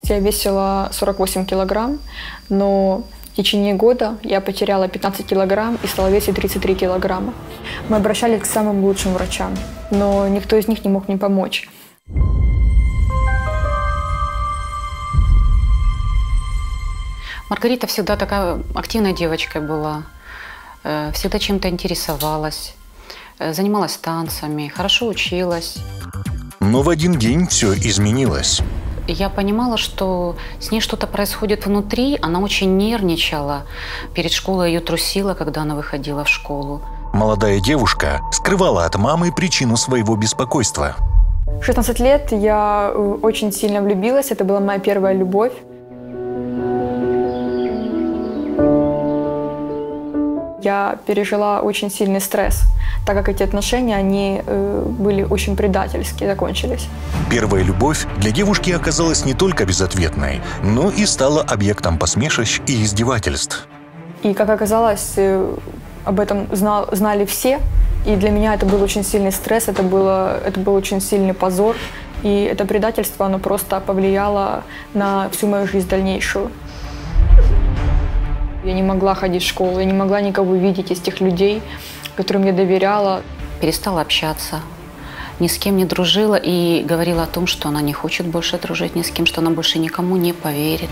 Я весила 48 килограмм, но в течение года я потеряла 15 килограмм и стала весить 33 килограмма. Мы обращались к самым лучшим врачам, но никто из них не мог мне помочь. Маргарита всегда такая активная девочка была, всегда чем-то интересовалась, занималась танцами, хорошо училась. Но в один день все изменилось. Я понимала, что с ней что-то происходит внутри. Она очень нервничала. Перед школой ее трусило, когда она выходила в школу. Молодая девушка скрывала от мамы причину своего беспокойства. В 16 лет я очень сильно влюбилась. Это была моя первая любовь. Я пережила очень сильный стресс, так как эти отношения, они были очень предательские, закончились. Первая любовь для девушки оказалась не только безответной, но и стала объектом посмешищ и издевательств. И, как оказалось, об этом знали все. И для меня это был очень сильный стресс, это был очень сильный позор. И это предательство, оно просто повлияло на всю мою жизнь дальнейшую. Я не могла ходить в школу, я не могла никого видеть из тех людей, которым я доверяла. Перестала общаться, ни с кем не дружила и говорила о том, что она не хочет больше дружить ни с кем, что она больше никому не поверит.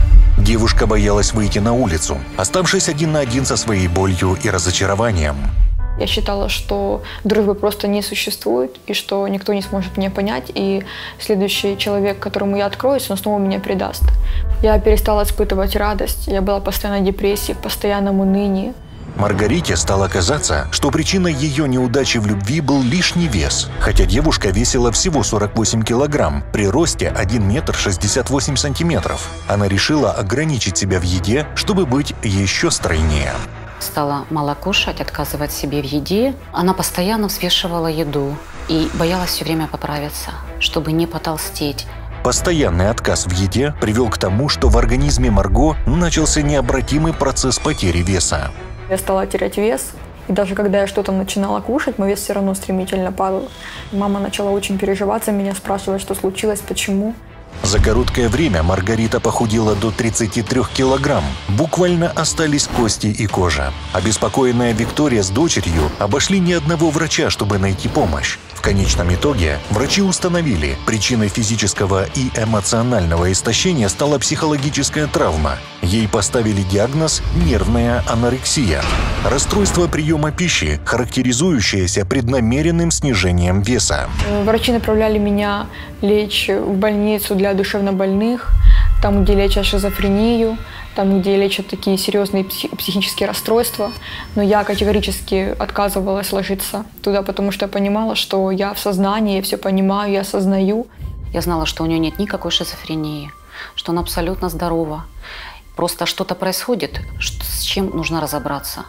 Девушка боялась выйти на улицу, оставшись один на один со своей болью и разочарованием. Я считала, что дружбы просто не существует, и что никто не сможет меня понять, и следующий человек, которому я откроюсь, он снова меня предаст. Я перестала испытывать радость, я была в постоянной депрессии, в постоянном унынии. Маргарите стало казаться, что причиной ее неудачи в любви был лишний вес, хотя девушка весила всего 48 килограмм при росте 1 метр 68 сантиметров. Она решила ограничить себя в еде, чтобы быть еще стройнее. Стала мало кушать, отказывать себе в еде. Она постоянно взвешивала еду и боялась все время поправиться, чтобы не потолстеть. Постоянный отказ в еде привел к тому, что в организме Марго начался необратимый процесс потери веса. Я стала терять вес, и даже когда я что-то начинала кушать, мой вес все равно стремительно падал. Мама начала очень переживать за меня, спрашивать, что случилось, почему. За короткое время Маргарита похудела до 33 килограмм. Буквально остались кости и кожа. Обеспокоенная Виктория с дочерью обошли ни одного врача, чтобы найти помощь. В конечном итоге врачи установили, причиной физического и эмоционального истощения стала психологическая травма. Ей поставили диагноз «нервная анорексия» – расстройство приема пищи, характеризующееся преднамеренным снижением веса. Врачи направляли меня лечь в больницу для душевнобольных, там, где лечат шизофрению, там, где лечат такие серьезные психические расстройства. Но я категорически отказывалась ложиться туда, потому что я понимала, что я в сознании, я все понимаю, я осознаю. Я знала, что у нее нет никакой шизофрении, что она абсолютно здорова. Просто что-то происходит, с чем нужно разобраться.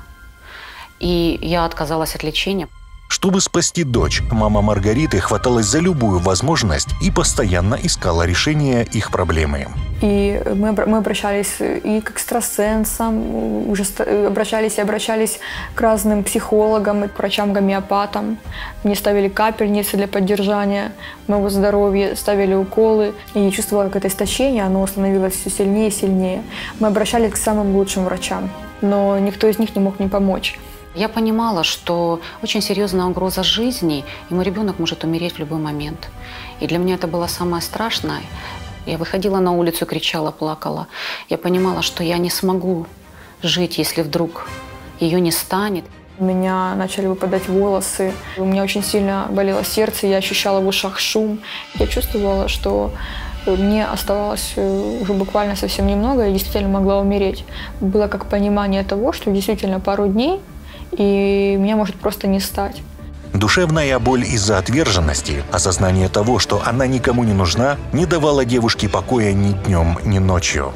И я отказалась от лечения. Чтобы спасти дочь, мама Маргариты хваталась за любую возможность и постоянно искала решение их проблемы. И мы обращались и к экстрасенсам, уже обращались к разным психологам, и к врачам-гомеопатам. Мне ставили капельницы для поддержания моего здоровья, ставили уколы. И я чувствовала, как это истощение, оно становилось все сильнее и сильнее. Мы обращались к самым лучшим врачам, но никто из них не мог мне помочь. Я понимала, что очень серьезная угроза жизни, и мой ребенок может умереть в любой момент. И для меня это было самое страшное. Я выходила на улицу, кричала, плакала. Я понимала, что я не смогу жить, если вдруг ее не станет. У меня начали выпадать волосы, у меня очень сильно болело сердце, я ощущала в ушах шум. Я чувствовала, что мне оставалось уже буквально совсем немного, я действительно могла умереть. Было как понимание того, что действительно пару дней, и меня может просто не стать. Душевная боль из-за отверженности, осознание того, что она никому не нужна, не давала девушке покоя ни днем, ни ночью.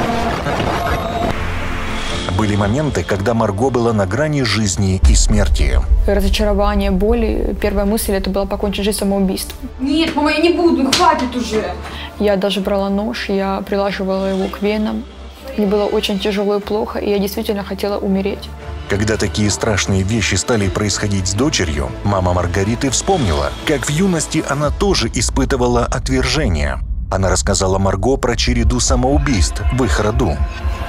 Были моменты, когда Марго была на грани жизни и смерти. Разочарование, боли. Первая мысль это была покончить жизнь самоубийством. Нет, мама, я не буду, хватит уже. Я даже брала нож, я прилаживала его к венам. Мне было очень тяжело и плохо, и я действительно хотела умереть. Когда такие страшные вещи стали происходить с дочерью, мама Маргариты вспомнила, как в юности она тоже испытывала отвержение. Она рассказала Марго про череду самоубийств в их роду.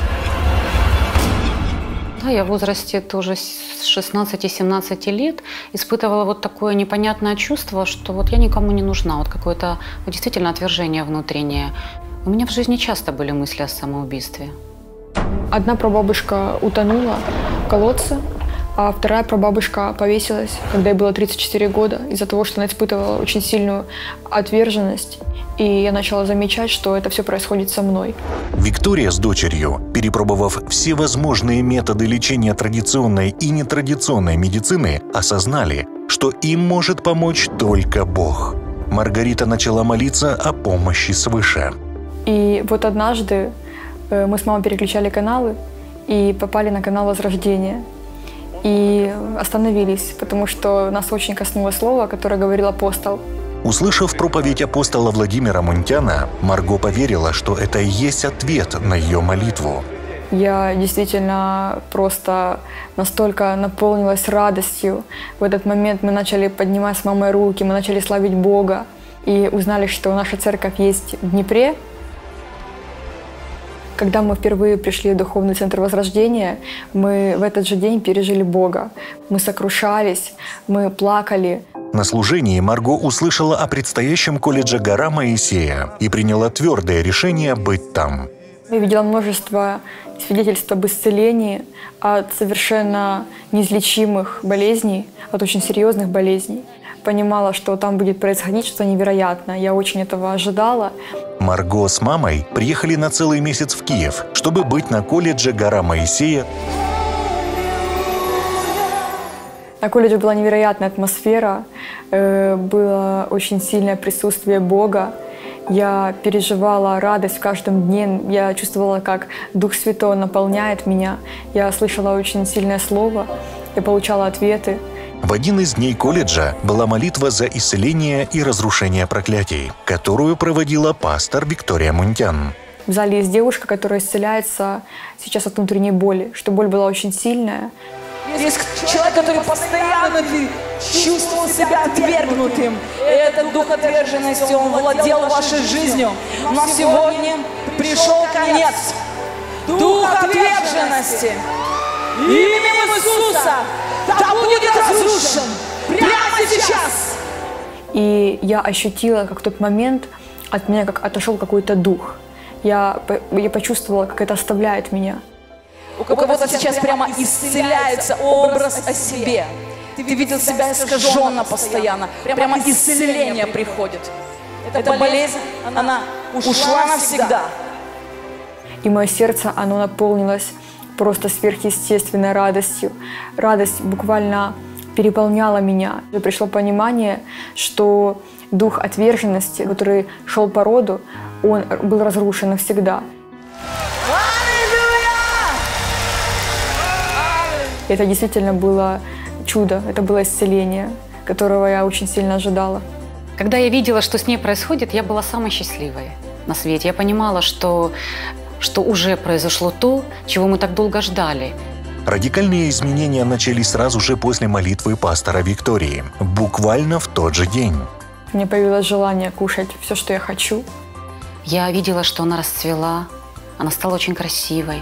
Да, я в возрасте тоже с 16-17 лет испытывала вот такое непонятное чувство, что вот я никому не нужна, вот какое-то вот действительно отвержение внутреннее. У меня в жизни часто были мысли о самоубийстве. Одна прабабушка утонула в колодце, а вторая прабабушка повесилась, когда ей было 34 года, из-за того, что она испытывала очень сильную отверженность. И я начала замечать, что это все происходит со мной. Виктория с дочерью, перепробовав все возможные методы лечения традиционной и нетрадиционной медицины, осознали, что им может помочь только Бог. Маргарита начала молиться о помощи свыше. И вот однажды мы с мамой переключали каналы и попали на канал Возрождения. И остановились, потому что нас очень коснулось слово, которое говорил апостол. Услышав проповедь апостола Владимира Мунтяна, Марго поверила, что это и есть ответ на ее молитву. Я действительно просто настолько наполнилась радостью. В этот момент мы начали поднимать с мамой руки, мы начали славить Бога. И узнали, что наша церковь есть в Днепре. Когда мы впервые пришли в Духовный центр Возрождения, мы в этот же день пережили Бога. Мы сокрушались, мы плакали. На служении Марго услышала о предстоящем колледже «Гора Моисея» и приняла твердое решение быть там. Я видела множество свидетельств об исцелении от совершенно неизлечимых болезней, от очень серьезных болезней. Понимала, что там будет происходить что-то невероятное. Я очень этого ожидала. Марго с мамой приехали на целый месяц в Киев, чтобы быть на колледже «Гора Моисея». На колледже была невероятная атмосфера, было очень сильное присутствие Бога. Я переживала радость в каждом дне, я чувствовала, как Дух Святой наполняет меня. Я слышала очень сильное слово, я получала ответы. В один из дней колледжа была молитва за исцеление и разрушение проклятий, которую проводила пастор Виктория Мунтян. В зале есть девушка, которая исцеляется сейчас от внутренней боли, что боль была очень сильная. Есть человек, который постоянно чувствовал себя отвергнутым. И этот дух отверженности, он владел вашей жизнью. Но сегодня пришел конец. Дух отверженности. Именем Иисуса да будет разрушен прямо сейчас. И я ощутила, как в тот момент от меня как отошел какой-то дух. Я почувствовала, как это оставляет меня. У кого-то сейчас прямо исцеляется образ о себе. Ты видел себя искаженно постоянно. Прямо исцеление приходит. Эта болезнь, она ушла навсегда. И мое сердце, оно наполнилось просто сверхъестественной радостью. Радость буквально переполняла меня. Пришло понимание, что дух отверженности, который шел по роду, он был разрушен навсегда. Это действительно было чудо, это было исцеление, которого я очень сильно ожидала. Когда я видела, что с ней происходит, я была самой счастливой на свете. Я понимала, что уже произошло то, чего мы так долго ждали. Радикальные изменения начались сразу же после молитвы пастора Виктории, буквально в тот же день. Мне появилось желание кушать все, что я хочу. Я видела, что она расцвела, она стала очень красивой.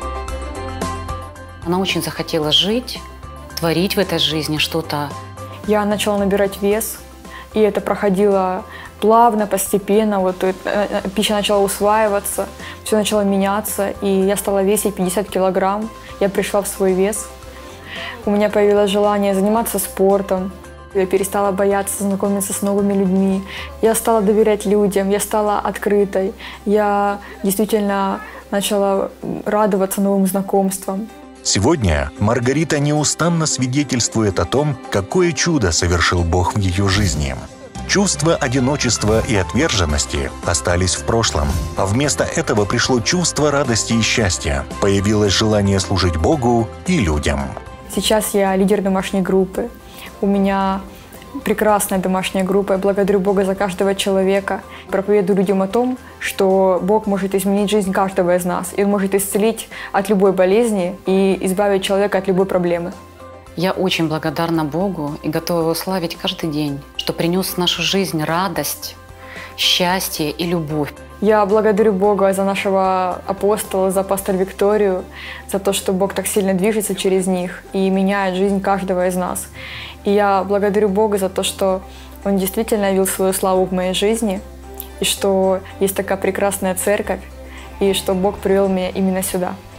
Она очень захотела жить, творить в этой жизни что-то. Я начала набирать вес, и это проходило плавно, постепенно. Вот пища начала усваиваться, все начало меняться, и я стала весить 50 килограмм. Я пришла в свой вес. У меня появилось желание заниматься спортом. Я перестала бояться знакомиться с новыми людьми. Я стала доверять людям, я стала открытой. Я действительно начала радоваться новым знакомствам. Сегодня Маргарита неустанно свидетельствует о том, какое чудо совершил Бог в ее жизни. Чувства одиночества и отверженности остались в прошлом, а вместо этого пришло чувство радости и счастья. Появилось желание служить Богу и людям. Сейчас я лидер домашней группы. У меня прекрасная домашняя группа. Я благодарю Бога за каждого человека. Проповедую людям о том, что Бог может изменить жизнь каждого из нас. И Он может исцелить от любой болезни и избавить человека от любой проблемы. Я очень благодарна Богу и готова Его славить каждый день, что принес в нашу жизнь радость, счастье и любовь. Я благодарю Бога за нашего апостола, за пастор Викторию, за то, что Бог так сильно движется через них и меняет жизнь каждого из нас. И я благодарю Бога за то, что Он действительно явил свою славу в моей жизни, и что есть такая прекрасная церковь, и что Бог привел меня именно сюда.